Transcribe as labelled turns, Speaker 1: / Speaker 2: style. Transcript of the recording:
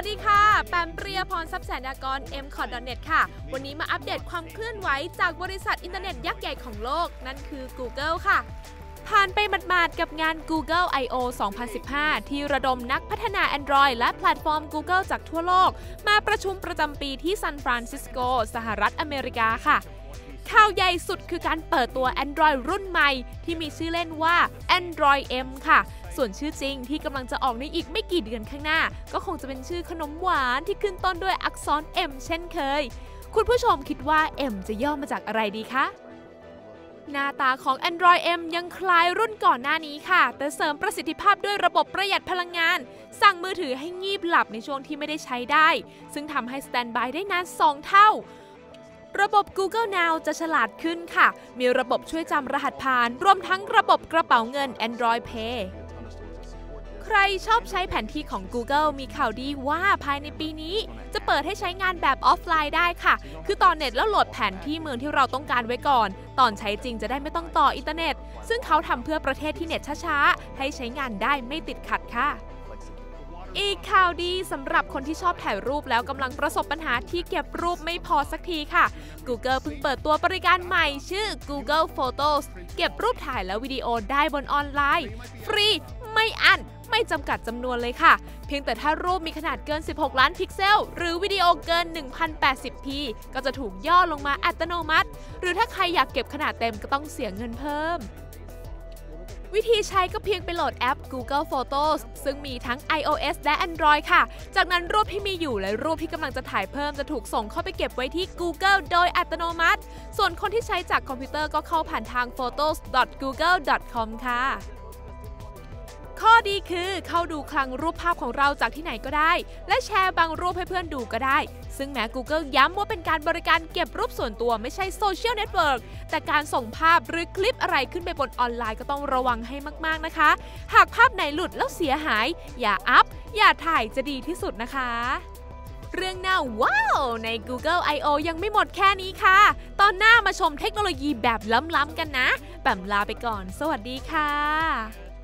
Speaker 1: สดีค่ะแปมเปรียพรทรัพย์แสนยากร mcot.net ค่ะวันนี้มาอัปเดตความเคลื่อนไหวจากบริษัทอินเทอร์เน็ตยักษ์ใหญ่ของโลกนั่นคือ Google ค่ะผ่านไปหมาดๆกับงาน Google I/O 2015 ที่ระดมนักพัฒนา Android และแพลตฟอร์ม Google จากทั่วโลกมาประชุมประจำปีที่ซานฟรานซิสโกสหรัฐอเมริกาค่ะข่าวใหญ่สุดคือการเปิดตัว Android รุ่นใหม่ที่มีชื่อเล่นว่า Android M ค่ะส่วนชื่อจริงที่กำลังจะออกในอีกไม่กี่เดือนข้างหน้าก็คงจะเป็นชื่อขนมหวานที่ขึ้นต้นด้วยอักษร M เช่นเคยคุณผู้ชมคิดว่า M จะย่อมาจากอะไรดีคะหน้าตาของ Android M ยังคล้ายรุ่นก่อนหน้านี้ค่ะแต่เสริมประสิทธิภาพด้วยระบบประหยัดพลังงานสั่งมือถือให้งีบหลับในช่วงที่ไม่ได้ใช้ได้ซึ่งทำให้สแตนด์บายได้นาน 2 เท่าระบบ Google Now จะฉลาดขึ้นค่ะมีระบบช่วยจำรหัสผ่านรวมทั้งระบบกระเป๋าเงิน Android Pay ใครชอบใช้แผนที่ของ Google มีข่าวดีว่าภายในปีนี้จะเปิดให้ใช้งานแบบออฟไลน์ได้ค่ะคือต่อเน็ตแล้วโหลดแผนที่เมืองที่เราต้องการไว้ก่อนตอนใช้จริงจะได้ไม่ต้องต่ออินเทอร์เน็ตซึ่งเขาทำเพื่อประเทศที่เน็ตช้าๆให้ใช้งานได้ไม่ติดขัดค่ะอีกข่าวดีสำหรับคนที่ชอบถ่ายรูปแล้วกำลังประสบปัญหาที่เก็บรูปไม่พอสักทีค่ะ Google เพิ่งเปิดตัวบริการใหม่ชื่อ Google Photos เก็บรูปถ่ายและวิดีโอได้บนออนไลน์ฟรีไม่อั้นไม่จำกัดจำนวนเลยค่ะเพียงแต่ถ้ารูปมีขนาดเกิน16ล้านพิกเซลหรือวิดีโอเกิน 1080p ก็จะถูกย่อลงมาอัตโนมัติหรือถ้าใครอยากเก็บขนาดเต็มก็ต้องเสียเงินเพิ่มวิธีใช้ก็เพียงไปโหลดแอป Google Photos ซึ่งมีทั้ง iOS และ Android ค่ะจากนั้นรูปที่มีอยู่และรูปที่กำลังจะถ่ายเพิ่มจะถูกส่งเข้าไปเก็บไว้ที่ Google โดยอัตโนมัติส่วนคนที่ใช้จากคอมพิวเตอร์ก็เข้าผ่านทาง photos.google.com ค่ะข้อดีคือเข้าดูคลังรูปภาพของเราจากที่ไหนก็ได้และแชร์บางรูปให้เพื่อนดูก็ได้ซึ่งแม้ Google ย้ำว่าเป็นการบริการเก็บรูปส่วนตัวไม่ใช่โซเชียลเน็ตเวิร์กแต่การส่งภาพหรือคลิปอะไรขึ้นไปบนออนไลน์ก็ต้องระวังให้มากๆนะคะหากภาพไหนหลุดแล้วเสียหายอย่าอัพอย่าถ่ายจะดีที่สุดนะคะเรื่องน่าว้าวใน Google I/O ยังไม่หมดแค่นี้ค่ะตอนหน้ามาชมเทคโนโลยีแบบล้ำๆกันนะแปมลาไปก่อนสวัสดีค่ะ